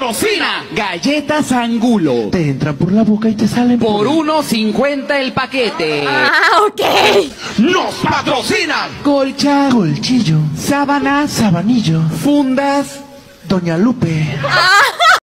patrocina Galletas Angulo. Te entran por la boca y te salen por 1.50 el paquete. Ah, ok. Nos patrocinan Colcha, Colchillo, sábanas, Sabanillo, fundas, Doña Lupe. Ah.